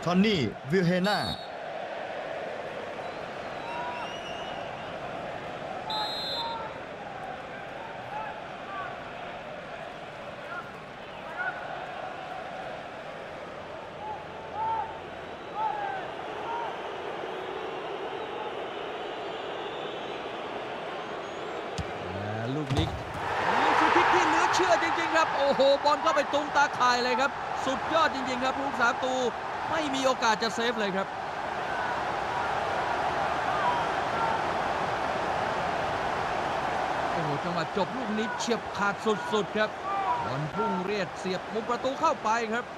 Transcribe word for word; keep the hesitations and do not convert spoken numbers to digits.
อนนี่วิลเฮน่าลูกนี้ฟรีคิกที่เหลือเชื่อจริงๆครับโอ้โหบอลเข้าไปตรงตาข่ายเลยครับสุดยอดจริงๆครับผู้รักษาประตูไม่มีโอกาสจะเซฟเลยครับโอ้โหจังหวะจบลูกนี้เฉียบขาดสุดๆครับบอลพุ่งเรียดเสียบมุมประตูเข้าไปครับ